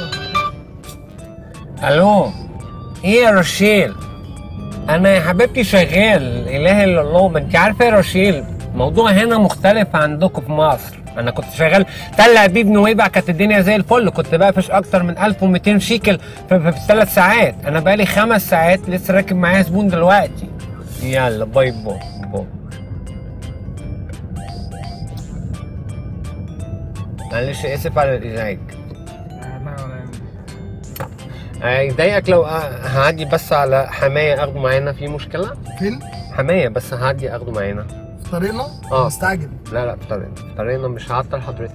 الو، ايه يا رشيل؟ انا يا حبيبتي شغال، اله الا الله. ما انت عارفه يا رشيل الموضوع هنا مختلف عندكم في مصر. انا كنت شغال تل ابيب نويبع، كانت الدنيا زي الفل، كنت بقفش اكتر من ألف ومئتين شيكل في, في, في ثلاث ساعات. انا بقالي خمس ساعات لسه راكب معايا زبون دلوقتي. يلا باي باي باي. معلش اسف على الازعاج. هيضايقك لو هعدي بس على حمايه اخده معانا؟ في مشكله؟ فين؟ حمايه بس هعدي اخده معانا. في طريقنا؟ اه مستعجل. لا لا في طريقنا، في طريقنا مش هعطل حضرتك.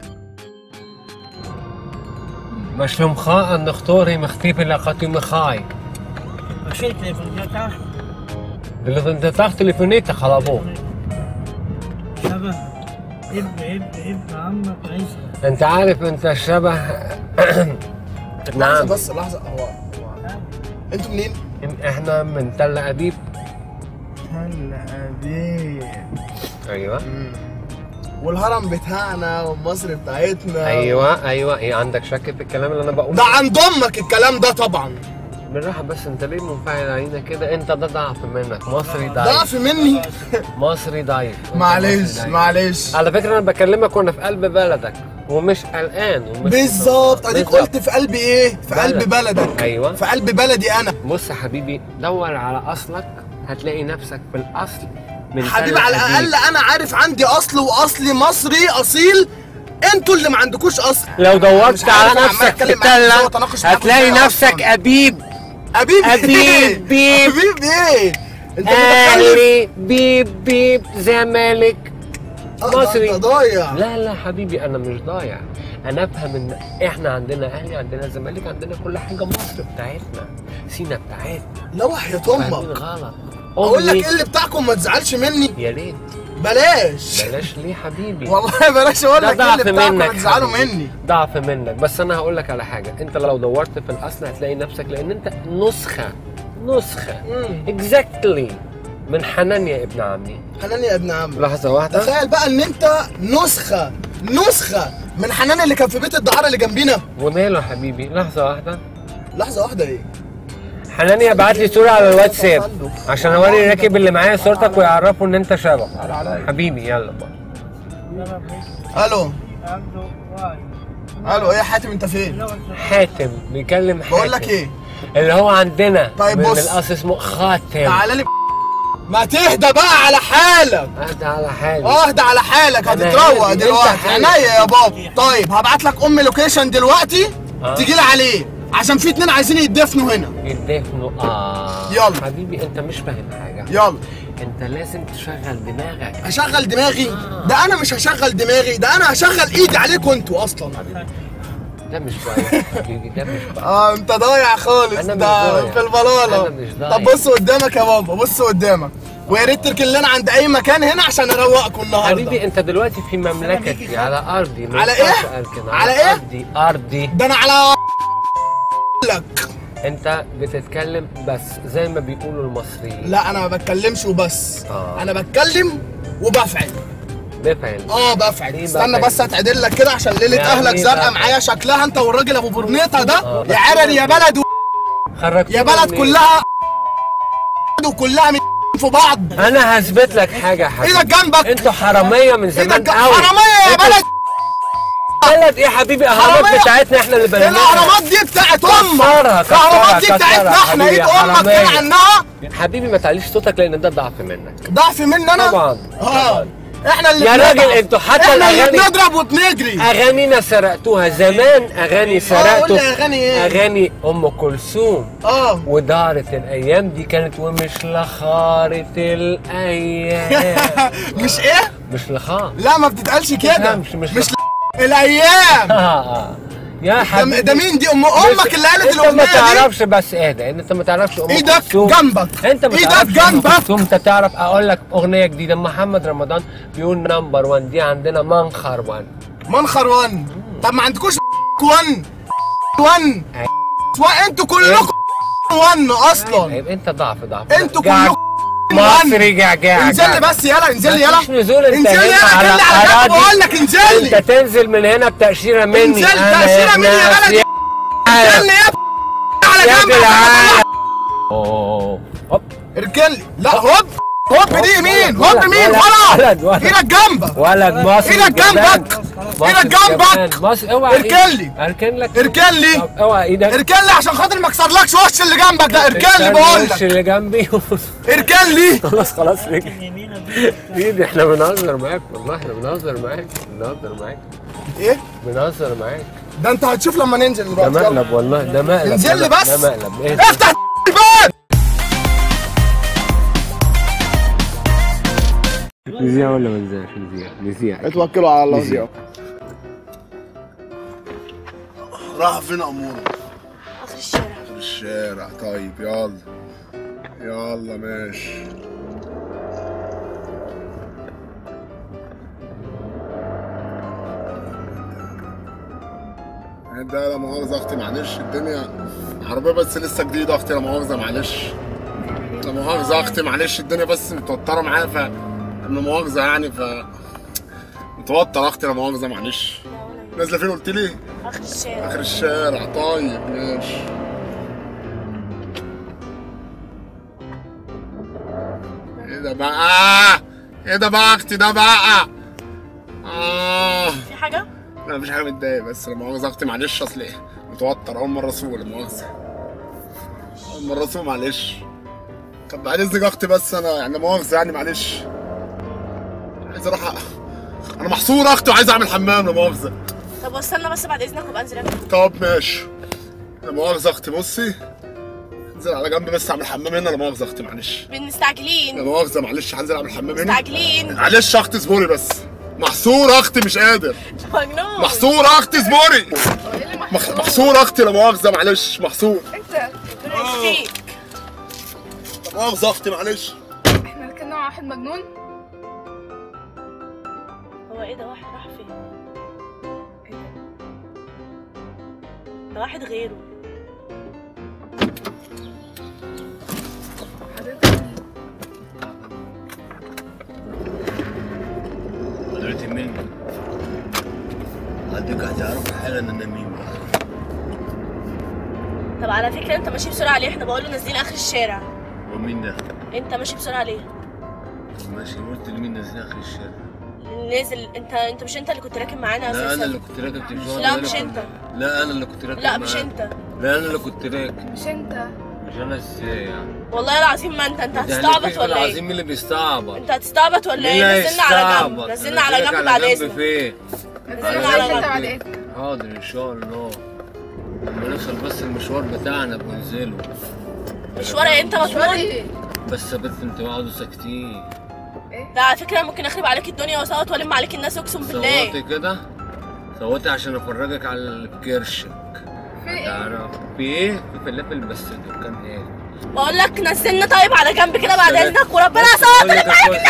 مش لمخاء النختوري مختفي لقاتي مخاي. مشيت تليفوناتك؟ تليفوناتك تليفونيتك خلابو. شبه اب اب اب عمك عيسى. انت عارف انت شبه نعم. بس لحظة، هو انتوا منين؟ احنا من تل ابيب. تل ابيب. ايوه. والهرم بتاعنا ومصر بتاعتنا. ايوه ايوه. ايه عندك شك في الكلام اللي انا بقوله؟ ده عند امك الكلام ده طبعا. بالراحه بس، انت ليه منفعل علينا كده؟ انت ده ضعف منك، مصري ضعيف. ضعف مني؟ مصري ضعيف. معلش معلش. على فكره انا بكلمك وانا في قلب بلدك ومش قلقان ومش بالظبط. اديك قلت في قلب ايه؟ في قلب بلدك. ايوه في قلب بلدي انا. بص يا حبيبي، دور على اصلك هتلاقي نفسك في الاصل من حبيبي على الاقل انا عارف عندي اصل، واصلي مصري اصيل. انتوا اللي ما عندكوش اصل. لو دورت على نفسك في التله هتلاقي نفسك ابيب. ابيب ابيب بيب ابيب ايه؟ انت اهلي بيب بيب زمالك مصري. انت ضايع. لا لا حبيبي انا مش ضايع، انا افهم ان احنا عندنا اهلي، عندنا زمالك، عندنا كل حاجه. مصر بتاعتنا، سينا بتاعتنا. لا وحياة امك غلط. اقول لك ايه اللي بتاعكم ما تزعلش مني. يا ريت. بلاش بلاش ليه حبيبي؟ والله بلاش اقول لك ايه اللي بتاعكم ما تزعلوا مني. ضعف منك. بس انا هقول لك على حاجه، انت لو دورت في الاصل هتلاقي نفسك، لان انت نسخه نسخه اكزاكتلي من حنان يا ابن عمي. حنان يا ابن عمي. لحظه واحده، تخيل بقى ان انت نسخه نسخه من حنان اللي كان في بيت الدعاره اللي جنبينا. وماله يا حبيبي؟ لحظه واحده. لحظه واحده ايه؟ حناني ابعت لي صوره على الواتساب عشان اوري الراكب اللي معايا صورتك ويعرفوا ان انت شبه حبيبي. يلا بقى. الو الو ايه يا حاتم انت فين؟ حاتم بيكلم حاتم. بقول لك ايه؟ اللي هو عندنا طيب من بص، الاصل اسمه خاتم. تعالى لي. ما تهدى بقى على حالك. اهدى على حالي. اهدى على حالك، هتتروق دلوقتي. عينيا يا بابا. طيب هبعت لك ام لوكيشن دلوقتي آه. تيجي لي عليه عشان في اتنين عايزين يتدفنوا هنا. يتدفنوا اه يلا حبيبي، انت مش فاهم حاجه. يلا انت لازم تشغل دماغك. اشغل دماغي؟ آه. ده انا مش هشغل دماغي، ده انا هشغل ايدي عليكم انتوا اصلا. ده مش ضايع حبيبي، ده مش ضايع. اه انت ضايع خالص. انا مش ضايع في البلاله. انا مش ضايع. طب بص قدامك يا بابا، بص قدامك، ويا ريت تركن لنا عند اي مكان هنا عشان اروقكم النهارده. حبيبي انت دلوقتي في مملكتي على ارضي. على ايه؟ على ايه؟ ارضي ارضي. ده انا على لك. انت بتتكلم بس زي ما بيقولوا المصريين. لا انا ما بتكلمش وبس. آه. انا بتكلم وبفعل. بفعل؟ اه بفعل. استنى بس اتعدل لك كده عشان ليله يعني اهلك زرقاء معايا شكلها انت والراجل ابو برنيطه ده. آه. يا عرر يا بلد و... يا بلد كلها وكلها من في بعض. انا هثبت لك حاجه يا حبيبي. ايدك جنبك. انتوا حراميه من زمان قوي. حراميه يا بلد. بلد ايه يا حبيبي؟ اهرامات بتاعتنا احنا اللي بنيناها. الاهرامات دي بتاعت امك. الاهرامات دي بتاعتنا احنا. ايد امك كده عنها. حبيبي ما تعليش صوتك لان ده ضعف منك. ضعف مني انا؟ طبعا. اه احنا اللي يا راجل انتوا حتى احنا الاغاني اللي بنضرب وبنجري. اغانينا سرقتوها زمان. اغاني سرقتوا. اه اغاني ايه؟ اغاني ام كلثوم. اه ودارت الايام دي كانت ومش لخارت الايام. مش ايه؟ مش لخار. لا ما بتتقالش كده. مش مش, مش الايام. اه يا حبيبي ده مين دي؟ ام امك اللي قالت الاغنيه دي؟ انت ما تعرفش بس اهدى، انت ما تعرفش ام ايدك كلثوم. جنبك. انت ما ايدك تعرفش جنبك. انت تعرف اقول لك اغنيه جديده محمد رمضان بيقول نمبر واحد دي عندنا منخر واحد. منخر واحد. طب ما عندكوش واحد واحد انتوا كلكم واحد اصلا. انت ضعف ضعف انتوا كلكم مصري جعجع. انزل لي بس يلا، انزل لي يلا. مش نزول. انت انزل لي يلا على على بقول لك انزل لي. انت تنزل من هنا بتاشيره مني. انزل تاشيره مني يا بلد. انزل لي يا على جنب. اوه هوب اركن لي. لا هوب هوب دي يمين. هوب مين؟ ولد ايدك جنبك. ولد مصري. ايدك جنبك. ايدك جنبك. مصر. اوعى اركن لي. اركن لك. اركن لي. اوعى ايدك. اركن لي عشان خاطر ما اكسرلكش وش اللي جنبك ده. اركن لي بقول لك. وش اللي جنبي. اركن لي. خلاص خلاص ايدي. احنا بنهزر معاك والله. احنا بنهزر معاك. بنهزر معاك. ايه؟ بنهزر معاك. ده انت هتشوف لما ننزل دلوقتي. ده مقلب والله. ده مقلب. انزل لي بس. ده مقلب. ايه؟ افتح الباب. نذيع ولا ما نذيعش؟ نذيع نذيع. اتوكلوا على الله. نذيع. راح فين اموره؟ اخر الشارع. اخر الشارع. طيب يلا يلا ماشي. ده لا مؤاخذة اختي معلش الدنيا عربية بس لسه جديدة اختي. لا مؤاخذة معلش. لا مؤاخذة اختي معلش الدنيا بس متوترة معايا ف لا مؤاخذة يعني ف متوتر اختي. لا مؤاخذة معلش. نازلة فين قلت لي؟ اخر الشارع. اخر الشارع. طيب ماشي. ده بقى ايه ده بقى اختي ده بقى؟ اه في حاجه؟ لا مفيش حاجه متضايق بس لا مؤاخذه اختي معلش اصل ايه متوتر اول مره اسوق لا مؤاخذه اول مره اسوق معلش. طب بعد اذنك اختي بس انا يعني مؤاخذه يعني معلش عايز اروح أ... انا محصور اختي وعايز اعمل حمام لا مؤاخذه. طب استنى بس بعد اذنك وابقى انزل اكل. طب ماشي لا مؤاخذه اختي بصي انزل على جنب بس اعمل حمام هنا لا مؤاخذه اختي معلش. مستعجلين. لا مؤاخذه معلش هنزل اعمل حمام هنا. مستعجلين. معلش اختي اصبري بس. محصور اختي مش قادر. مجنون. محصور اختي اصبري. مح... محصور اختي لا مؤاخذه معلش محصور. انت ربنا يشفيك. لا مؤاخذه اختي معلش. احنا ركبنا مع واحد مجنون. هو ايه ده واحد راح فين؟ ايه ده؟ ده واحد غيره. حضرتك مين؟ حضرتك هتعرفي حالا انا مين بقى. طب على فكره انت ماشي بسرعه ليه؟ احنا بقول له نازلين اخر الشارع. ومين ده؟ انت ماشي بسرعه ليه؟ ماشي قلت لمين نازلين اخر الشارع؟ نازل انت انت مش انت اللي كنت راكب معانا اساسا؟ لا انا اللي كنت راكب تليفون. لا مش انت. لا انا اللي كنت راكب. لا مش انت. لا انا اللي كنت راكب. مش انت. مش انا ازاي يعني؟ والله العظيم ما انت انت هتستعبط ولا ايه؟ العظيم مين اللي بيستعبط؟ انت هتستعبط ولا ايه؟ نزلنا على جنب نزلنا على جنب بعد اذنك. فين؟ نزلنا على جنب بعد اذنك. حاضر ان شاء الله. لما نوصل بس المشوار بتاعنا بننزله. مشوار ايه انت مجنون؟ بس يا بنت انتوا اقعدوا ساكتين. ده على فكره ممكن اخرب عليك الدنيا وصوت والم عليك الناس اقسم بالله. صوتي كده؟ صوتي عشان افرجك على كرشك. في ايه؟ تعرف في ايه؟ في فلافل بس الدكان ايه؟ بقول لك نزلنا طيب على جنب كده بعد اذنك وربنا يصوت لك معاك.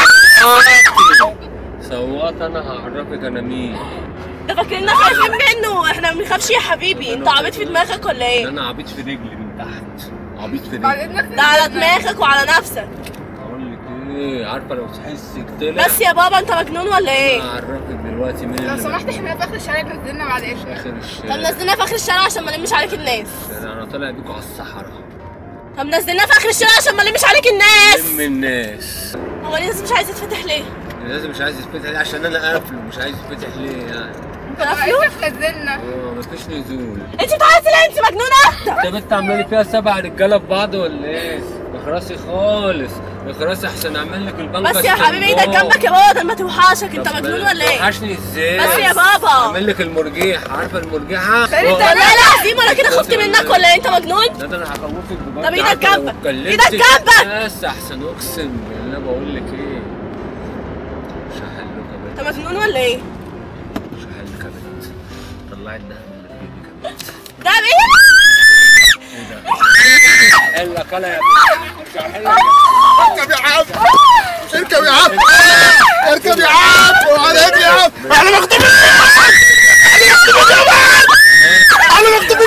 صوت انا هعرفك انا مين. ده فاكريننا خايفين منه، احنا ما بنخافش يا حبيبي، انت عبيط في دماغك ولا ايه؟ انا عبيط في رجلي من تحت. عبيط في بعد رجلي. اذنك. ده على دماغك وعلى نفسك. اقول لك ايه؟ عارفه لو تحسك طلع. بس يا بابا انت مجنون ولا ايه؟ هعرفك دلوقتي مين لو اللي سمحت احنا في اخر الشارع نزلنا بعد اذنك. اخر طب الشارع. نزلنا في اخر الشارع عشان ما نلمش عليك الناس. انا طالع بيكوا على الصحراء. طب نزلنا في اخر الشارع عشان ما نلمش عليك الناس. لم الناس. هو ليه مش عايز يتفتح ليه؟ لازم مش عايز يتفتح ليه؟ عشان انا قافله مش عايز يتفتح ليه يعني؟ انت قافله؟ نزلنا. اه مفيش نزول. انت بتعيطي ليه؟ انت مجنونه؟ انت بنت عامله فيها سبع رجاله في بعض ولا ايه؟ اخرسي خالص اخرسي احسن اعمل لك البنك. بس يا حبيبي ايدك جنبك يا بابا ده ما توحشك، انت مجنون ولا ايه؟ توحشني ازاي؟ بس يا بابا اعمل لك المرجيح، عارفه المرجيحه؟ انت والله العظيم ولا كده خفت منك ولا ايه؟ انت مجنون؟ لا ده انا هخوفك بجد. طب ايدك عارفة لو جنبك. كلمتك ايدك جنبك. بس احسن اقسم بالله بقول لك ايه؟ مش هحلك يا بنت. انت مجنون ولا ايه؟ مش هحلك يا بنت. طلعي الدهب اللي في ايدك يا بنت. ده ايه؟ ايه ده؟ هحلك انا يا بنت. مش هحلك. اركب يا عم اركب يا عم اركب يا عم وعلى يا عم احنا مخطوبين احنا مخطوبين يا مان احنا مخطوبين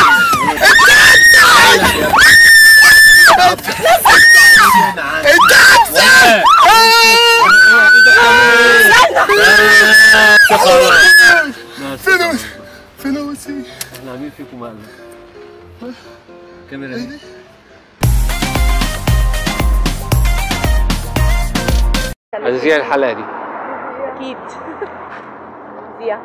انت احسن فين فين وسيم احنا عاملين فيكم مقلب. الكاميرا دي هنذيع الحلقة دي. اكيد. زيا.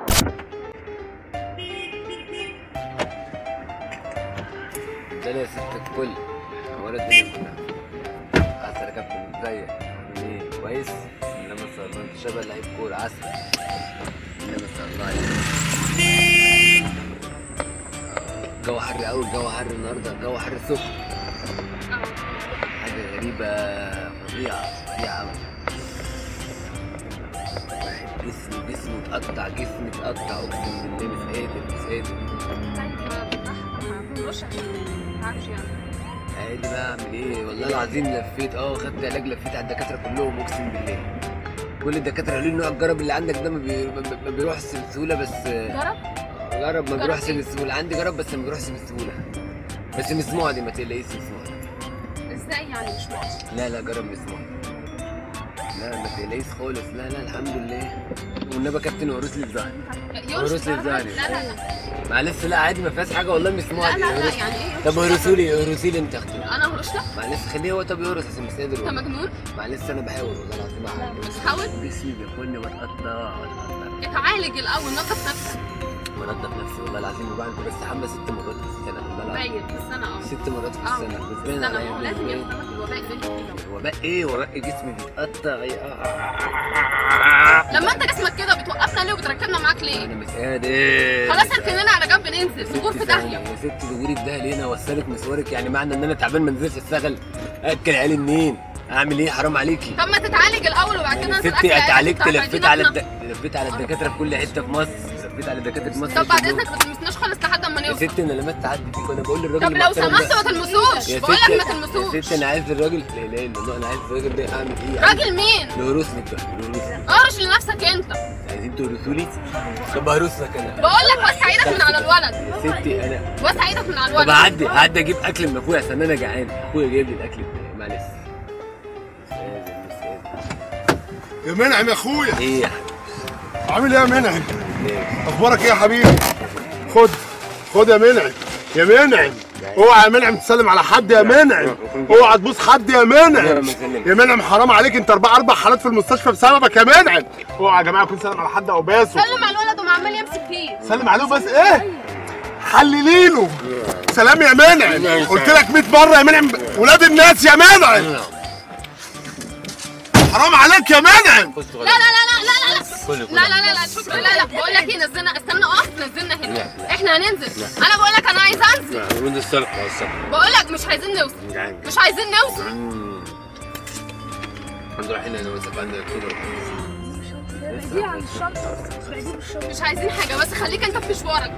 ده يا ست الكل ولا الدنيا كلها. عسل يا كابتن ازيك؟ عامل ايه؟ كويس؟ بسم الله ما شاء الله انت شبه لعيب كورة عسل. بسم الله ما شاء الله عليك. الجو حر قوي، الجو حر النهارده، الجو حر سخن. حاجة غريبة فظيعة فظيعة قوي. جسمي جسمي اتقطع جسمي اتقطع اقسم بالله مش قادر مش قادر. عادي بقى اعمل ايه؟ والله العظيم لفيت اه خدت علاج لفيت على الدكاتره كلهم اقسم بالله. كل الدكاتره قالوا لي نوع الجرب اللي عندك ده ما, بي... ما بيروحش بسهوله بس جرب؟ جرب ما بيروحش بسهوله. عندي جرب بس ما بيروحش بسهوله. بس مسموع ما تقلقيش مسموع. ازاي يعني مش معصي؟ لا لا جرب مسموع. لا ما تقلقيش خالص، لا لا الحمد لله. والنبي كابتن ورث لي الزهر. ورث لي الزهر. لا لا لا معلش لا عادي ما فيهاش حاجه والله، مش لا لا لا يعني ايه؟ طب ورثوا لي ورثي لي انت اختي. انا هرش لك؟ معلش خليه هو طب يورث عشان مش قادر. انت مجنون؟ معلش انا بحاول والله العظيم اعالج. بتحاول؟ جسمي بياخدني واتقطع واتقطع. اتعالج الاول، نظف نفسك. بنضف نفسي والله العظيم وبعمل كده استحمى ست مرات في السنه والله العظيم. باين في السنه اه ست مرات في اه السنه في باين السنه عليا. اه لازم يحصل لك الوباء ده. وباء ايه؟ وباء جسمي بيتقطع. لما انت جسمك كده بتوقفنا ليه وبتركبنا معاك ليه؟ انا مش قادر. خلاص اركننا على جنب ننزل نجور في داهيه. يا ستي دوري في داهيه ليه؟ انا اوصلك مشوارك، يعني معنى ان انا تعبان ما انزلش اشتغل اكل عيالي منين؟ اعمل ايه؟ حرام عليكي. طب ما تتعالج الاول وبعد كده انزل ستي اكل اتعالجت، عيالك. لفيت على الد... لفيت على الدكاتره في كل حته في مصر، لفيت على دكاتره مصر. طب بعد اذنك ما تلمسناش خالص لحد اما يا نوصل. ستي انا لمست عدي فيك وانا بقول للراجل طب لو سمحت ما تلمسوش، بقول لك ما تلمسوش. يا ستي انا عايز الراجل، لا اله الا الله، انا عايز الراجل ده اعمل ايه؟ راجل مين؟ نورث لك بقى، نورث لك. قرش لنفسك انت. عايزين تورثوا لي؟ طب هرث لك انا. بقول لك وسع ايدك من على الولد. يا ستي انا وسع ايدك من على طب الولد. هعدي هعدي اجيب اكل من اخويا عشان انا جعان، اخويا جايب لي الاكل بتاعي معلش. يا منعم يا اخويا. ايه يا عامل ايه يا منعم؟ حبيبي؟ اخبارك ايه يا حبيبي؟ خد خد يا منعم، يا منعم اوعى يا منعم تسلم على حد يا منعم، اوعى تبوس حد يا منعم، يا منعم حرام عليك، انت اربع اربع حالات في المستشفى بسببك يا منعم. اوعى يا جماعه يكون سلم على حد او باسه. سلم على الولد وما عمال يمسك فيه. سلم عليه بس ايه؟ حلليله. سلام يا منعم، قلت لك مية مره يا منعم، ولاد الناس يا منعم. حرام عليك يا منعم. لا لا لا لا لا لا لا لا لا لا شكرا. لا لا بقول لك ايه، نزلنا، استنى اقف، نزلنا هنا. احنا هننزل. انا بقول لك انا عايز انزل. من الصبح الصبح بقول لك مش عايزين نوصل، مش عايزين نوصل. احنا رايحين هنا بس عندنا اكتوبر. دي عند الشنطه، بعدين بالشنطه. مش عايزين حاجه، بس خليك انت في مشوارك.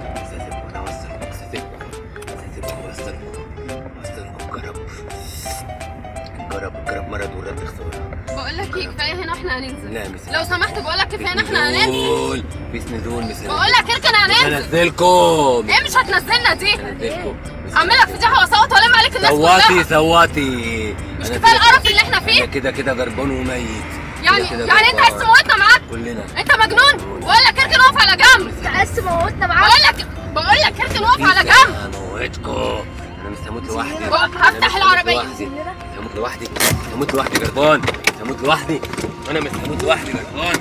جرب جرب مرض ورد خساره. بقول لك ايه، كفايه هنا احنا هننزل. لا مش لو سمحت بقول لك كفايه هنا احنا هننزل. بيس نزول مش بقول لك اركن هننزل. هنزلكم. ايه مش هتنزلنا دي؟ هنزلكم. اعمل لك فضيحه واصوت والم عليك الناس كلها. صوتي صوتي. مش كفايه القرف اللي احنا فيه؟ كده كده جربان وميت. يعني يعني انت عايز تموتنا معاك؟ كلنا. انت مجنون؟ بقول لك اركن اقف على جنب. انت عايز تموتنا معاك؟ بقول لك بقول لك اركن اقف على جنب. هموتكم. انا مش هموت لوحدي. هفتح العربيه. هموت لوحدي، هموت لوحدي جربان، هموت لوحدي، انا مش هموت لوحدي جربان.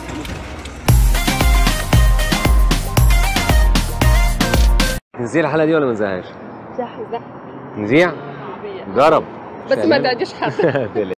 نذيع الحلقه دي ولا ما نذيعهاش؟ زح زح نذيع؟ جرب بس ما تعديش حد.